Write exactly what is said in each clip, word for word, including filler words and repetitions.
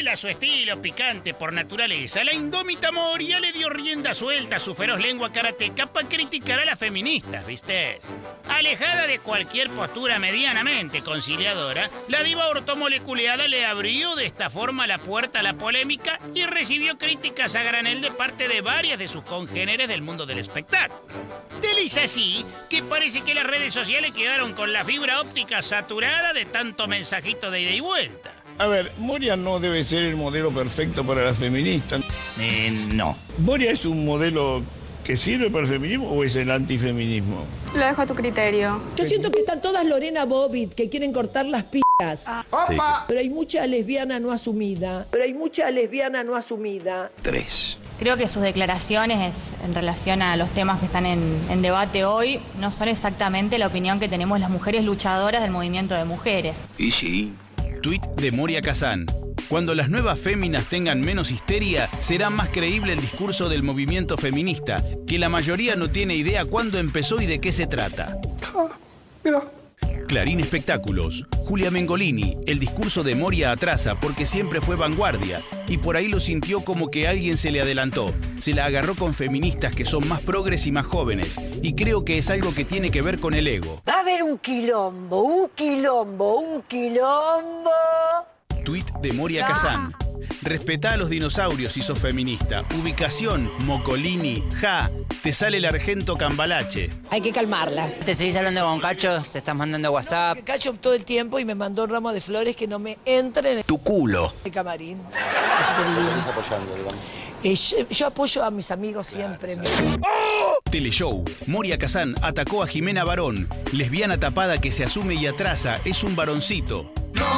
Fiel a su estilo picante por naturaleza, la indómita Moria le dio rienda suelta a su feroz lengua karateca para criticar a las feministas, ¿viste? Alejada de cualquier postura medianamente conciliadora, la diva ortomoleculeada le abrió de esta forma la puerta a la polémica y recibió críticas a granel de parte de varias de sus congéneres del mundo del espectáculo. Tal es así que parece que las redes sociales quedaron con la fibra óptica saturada de tanto mensajito de ida y vuelta. A ver, Moria no debe ser el modelo perfecto para las feministas. Eh, no. ¿Moria es un modelo que sirve para el feminismo o es el antifeminismo? Lo dejo a tu criterio. Yo siento que están todas Lorena Bobbitt, que quieren cortar las p***as. Sí. Pero hay mucha lesbiana no asumida. Pero hay mucha lesbiana no asumida. Tres. Creo que sus declaraciones en relación a los temas que están en, en debate hoy no son exactamente la opinión que tenemos las mujeres luchadoras del movimiento de mujeres. Y sí. Tuit de Moria Kazan. Cuando las nuevas féminas tengan menos histeria, será más creíble el discurso del movimiento feminista, que la mayoría no tiene idea cuándo empezó y de qué se trata. Ah, mira. Clarín Espectáculos. Julia Mengolini. El discurso de Moria atrasa porque siempre fue vanguardia y por ahí lo sintió como que alguien se le adelantó. Se la agarró con feministas que son más progres y más jóvenes y creo que es algo que tiene que ver con el ego. Va a haber un quilombo, un quilombo, un quilombo. Tuit de Moria Kazan. Respetá a los dinosaurios si sos feminista. Ubicación, Mocolini, ja. Te sale el argento Cambalache. Hay que calmarla. ¿Te seguís hablando con Cacho? ¿Te estás mandando WhatsApp? Cacho todo el tiempo y me mandó un ramo de flores que no me entren en Tu culo. el camarín. Así que divino. Eh, yo, yo apoyo a mis amigos siempre. Teleshow. Moria Kazan atacó a Jimena Barón. Lesbiana tapada que se asume y atrasa. Es un varoncito.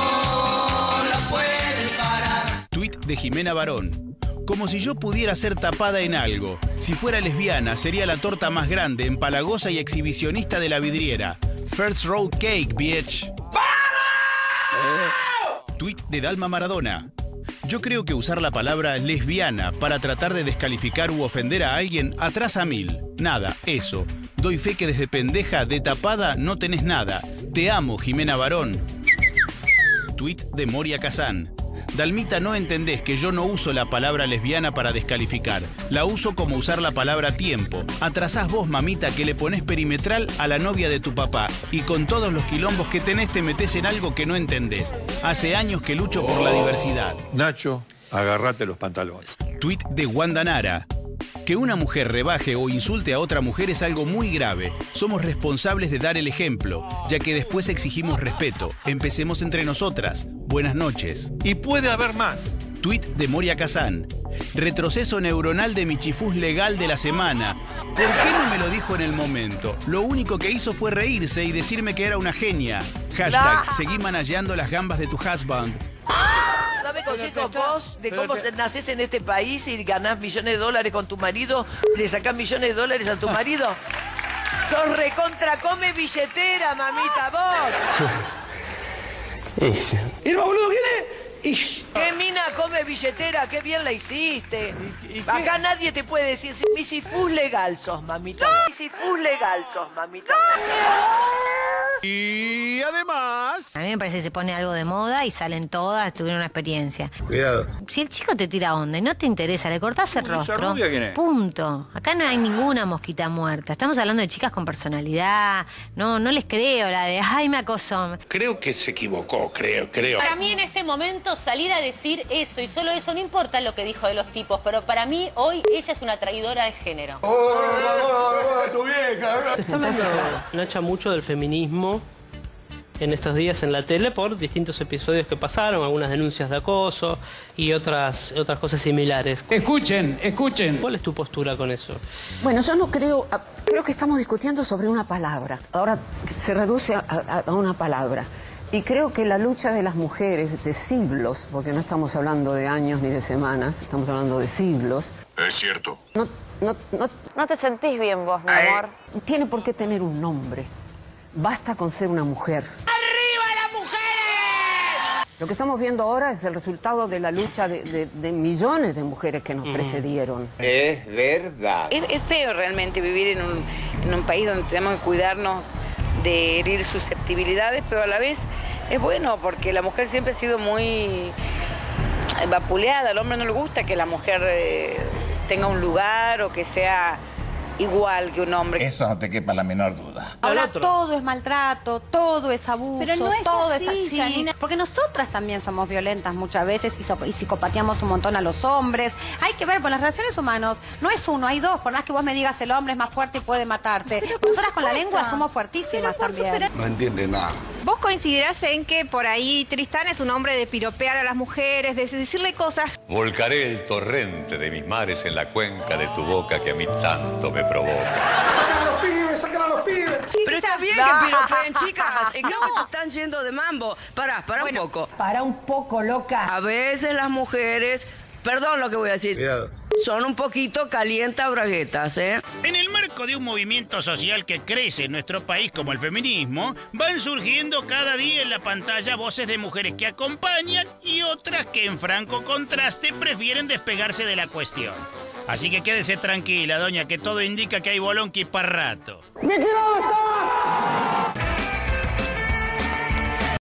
No la puede parar. Tuit de Jimena Barón. Como si yo pudiera ser tapada en algo. Si fuera lesbiana, sería la torta más grande, empalagosa y exhibicionista de la vidriera. First row cake, bitch. ¡Para! Tuit de Dalma Maradona. Yo creo que usar la palabra lesbiana para tratar de descalificar u ofender a alguien atrasa mil. Nada, eso. Doy fe que desde pendeja de tapada no tenés nada. Te amo, Jimena Barón. Tuit de Moria Kazan. Dalmita, no entendés que yo no uso la palabra lesbiana para descalificar. La uso como usar la palabra tiempo. Atrasás vos, mamita, que le ponés perimetral a la novia de tu papá. Y con todos los quilombos que tenés te metés en algo que no entendés. Hace años que lucho por la diversidad. Nacho, agárrate los pantalones. Tuit de Wanda Nara. Que una mujer rebaje o insulte a otra mujer es algo muy grave. Somos responsables de dar el ejemplo, ya que después exigimos respeto. Empecemos entre nosotras. Buenas noches. Y puede haber más. Tuit de Moria Kazan. Retroceso neuronal de mi chifús legal de la semana. ¿Por qué no me lo dijo en el momento? Lo único que hizo fue reírse y decirme que era una genia. Hashtag, seguí manejando las gambas de tu husband. Dame consejos vos de cómo te... nacés en este país y ganás millones de dólares con tu marido, le sacás millones de dólares a tu marido. Sos recontra come billetera, mamita, vos. ¿Y el boludo quién es? ¿Qué mina come billetera? ¡Qué bien la hiciste! ¿Y, y acá nadie te puede decir, misifus legal sos, mamita. Misifus legal sos, mamita. Y además... A mí me parece que se pone algo de moda y salen todas, tuvieron una experiencia. Cuidado. Si el chico te tira onda y no te interesa, le cortás el rostro. rubia quién es? Punto. Acá no hay ninguna mosquita muerta. Estamos hablando de chicas con personalidad. No, no les creo la de, ay, me acosó. Creo que se equivocó, creo, creo. Para mí en este momento salir a decir eso y solo eso, no importa lo que dijo de los tipos, pero para mí hoy ella es una traidora de género. ¡Oh, oh, oh, tu vieja! Se está hablando, Nacha, mucho del feminismo en estos días en la tele por distintos episodios que pasaron, algunas denuncias de acoso y otras, otras cosas similares. Escuchen, escuchen. ¿Cuál es tu postura con eso? Bueno, yo no creo, creo que estamos discutiendo sobre una palabra. Ahora se reduce a, a, a una palabra. Y creo que la lucha de las mujeres de siglos, porque no estamos hablando de años ni de semanas, estamos hablando de siglos. Es cierto. No, no, no, No te sentís bien vos, mi amor. tiene por qué tener un nombre. Basta con ser una mujer. ¡Arriba las mujeres! Lo que estamos viendo ahora es el resultado de la lucha de, de, de millones de mujeres que nos mm. precedieron. Es verdad. Es, es feo realmente vivir en un, en un país donde tenemos que cuidarnos de herir susceptibilidades, pero a la vez es bueno porque la mujer siempre ha sido muy vapuleada. Al hombre no le gusta que la mujer eh, tenga un lugar o que sea igual que un hombre. Eso no te quepa la menor duda. Ahora todo es maltrato, todo es abuso, Pero no es todo así, es así. Janina. Porque nosotras también somos violentas muchas veces y, so- y psicopateamos un montón a los hombres. Hay que ver, con las relaciones humanas no es uno, hay dos. Por más que vos me digas el hombre es más fuerte y puede matarte. Nosotras con la lengua somos fuertísimas también. No entiende nada. ¿Vos coincidirás en que por ahí Tristán es un hombre de piropear a las mujeres, de decirle cosas? Volcaré el torrente de mis mares en la cuenca de tu boca que a mí tanto me provoca. ¡Sacan a los pibes, sacan a los pibes! Pero está bien que piropeen, chicas. Es que se están yendo de mambo. Pará, pará Bueno, un poco. Para un poco, loca. A veces las mujeres, perdón lo que voy a decir, Cuidado. son un poquito calienta braguetas, ¿eh? En el marco de un movimiento social que crece en nuestro país como el feminismo, van surgiendo cada día en la pantalla voces de mujeres que acompañan y otras que en franco contraste prefieren despegarse de la cuestión. Así que quédese tranquila, doña, que todo indica que hay bolonqui para rato. ¡Me quiero